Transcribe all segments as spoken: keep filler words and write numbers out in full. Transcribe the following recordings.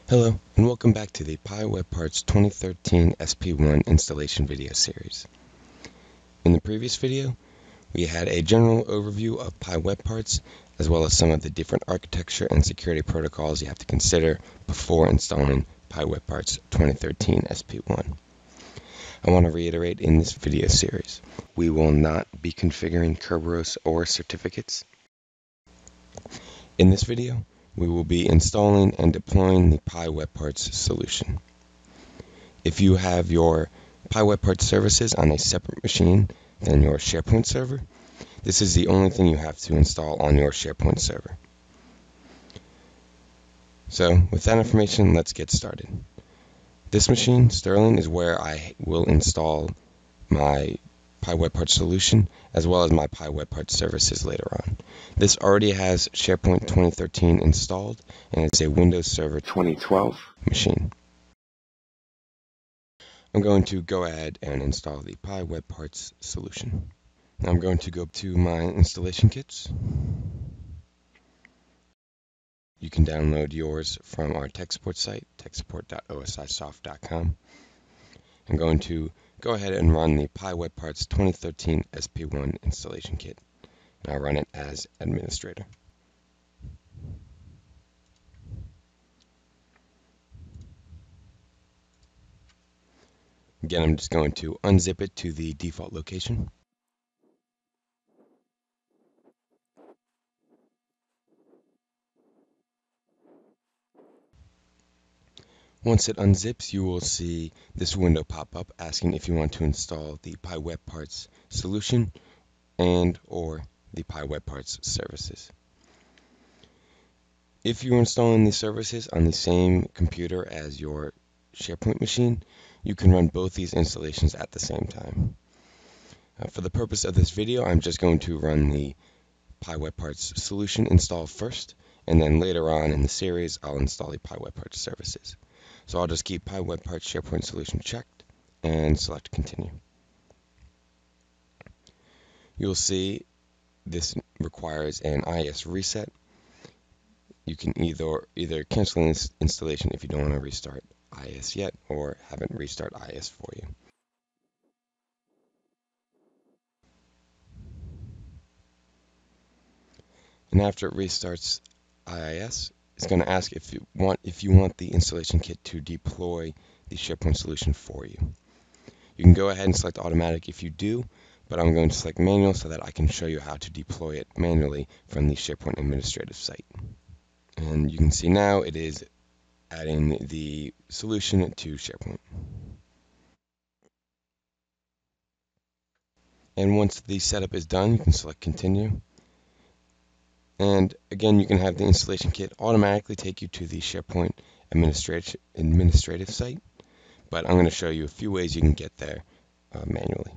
Hello, and welcome back to the P I WebParts twenty thirteen S P one Installation video series. In the previous video, we had a general overview of P I WebParts, as well as some of the different architecture and security protocols you have to consider before installing P I WebParts twenty thirteen S P one. I want to reiterate in this video series, we will not be configuring Kerberos or certificates. In this video, we will be installing and deploying the P I WebParts solution. If you have your P I WebParts services on a separate machine than your SharePoint server, this is the only thing you have to install on your SharePoint server. So, with that information, let's get started. This machine, Sterling, is where I will install my P I WebParts solution, as well as my P I WebParts services later on. This already has SharePoint twenty thirteen installed, and it's a Windows Server twenty twelve machine. I'm going to go ahead and install the P I WebParts solution. Now I'm going to go to my installation kits. You can download yours from our tech support site, tech support dot O S I soft dot com. I'm going to go ahead and run the P I WebParts twenty thirteen S P one installation kit, and I'll run it as administrator. Again, I'm just going to unzip it to the default location. Once it unzips, you will see this window pop up asking if you want to install the P I WebParts solution and or the P I WebParts services. If you're installing the services on the same computer as your SharePoint machine, you can run both these installations at the same time. Uh, for the purpose of this video, I'm just going to run the P I WebParts solution install first, and then later on in the series, I'll install the P I WebParts services. So I'll just keep P I WebParts SharePoint Solution checked and select Continue. You'll see this requires an I S reset. You can either either cancel this installation if you don't want to restart I S yet, or have it restart I S for you. And after it restarts I S, it's going to ask if you want if you want the installation kit to deploy the SharePoint solution for you. You can go ahead and select automatic if you do, but I'm going to select manual so that I can show you how to deploy it manually from the SharePoint administrative site. And you can see now it is adding the solution to SharePoint. And once the setup is done, you can select Continue. And again, you can have the installation kit automatically take you to the SharePoint administrative administrative site, but I'm going to show you a few ways you can get there uh, manually.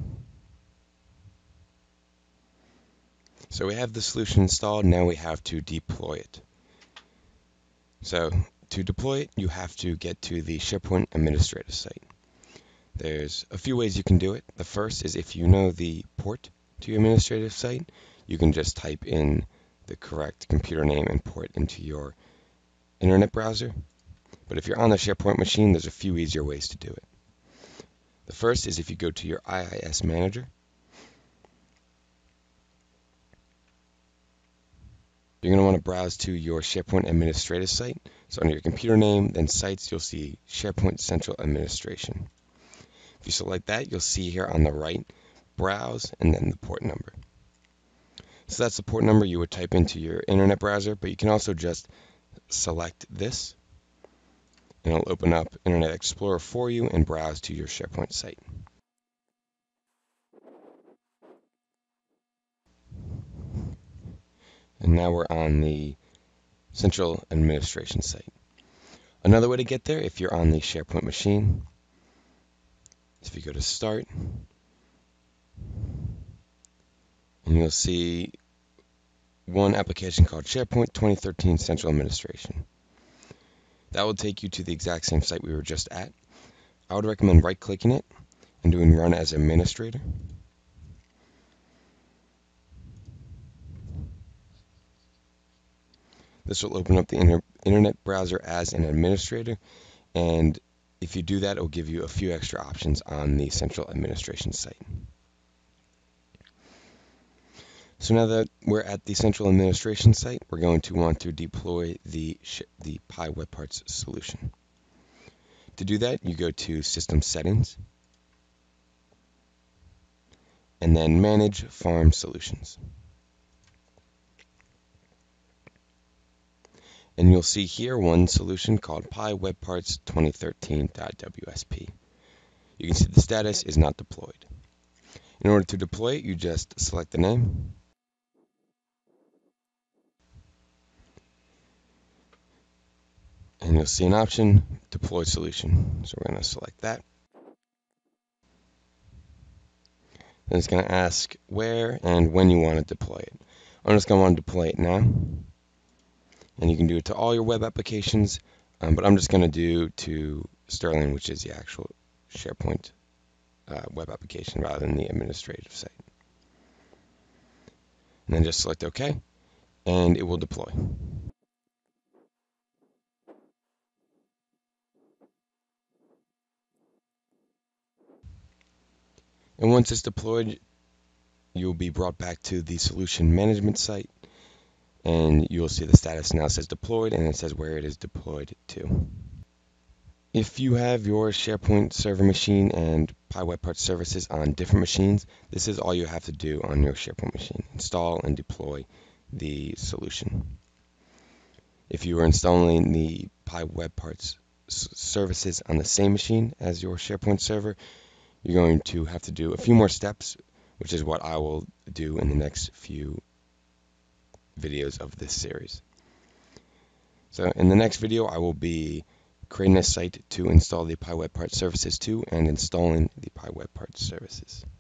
So we have the solution installed, now we have to deploy it. So to deploy it, you have to get to the SharePoint administrative site. There's a few ways you can do it. The first is if you know the port to your administrative site, you can just type in the correct computer name and port into your internet browser. But if you're on the SharePoint machine, there's a few easier ways to do it. The first is if you go to your I I S manager. You're going to want to browse to your SharePoint administrative site. So under your computer name, then sites, you'll see SharePoint Central Administration. If you select that, you'll see here on the right, browse, and then the port number. So that's the port number you would type into your internet browser, but you can also just select this, and it'll open up Internet Explorer for you and browse to your SharePoint site. And now we're on the Central Administration site. Another way to get there, if you're on the SharePoint machine, is if you go to Start, and you'll see one application called SharePoint twenty thirteen Central Administration. That will take you to the exact same site we were just at. I would recommend right-clicking it and doing Run as Administrator. This will open up the inter internet browser as an administrator, and if you do that, it will give you a few extra options on the central administration site. So now that we're at the central administration site, we're going to want to deploy the, the P I WebParts solution. To do that, you go to System Settings, and then Manage Farm Solutions. And you'll see here one solution called P I WebParts twenty thirteen dot W S P. You can see the status is not deployed. In order to deploy it, you just select the name, and you'll see an option, Deploy Solution. So we're going to select that. Then it's going to ask where and when you want to deploy it. I'm just going to want to deploy it now. And you can do it to all your web applications, um, but I'm just going to do to Sterling, which is the actual SharePoint uh, web application rather than the administrative site. And then just select OK, and it will deploy. And once it's deployed, you'll be brought back to the solution management site, and you'll see the status now says deployed, and it says where it is deployed to. If you have your SharePoint server machine and P I WebParts services on different machines, this is all you have to do on your SharePoint machine: install and deploy the solution. If you are installing the P I WebParts services on the same machine as your SharePoint server, you're going to have to do a few more steps, which is what I will do in the next few videos of this series. So in the next video, I will be creating a site to install the P I WebParts services to and installing the P I WebParts services.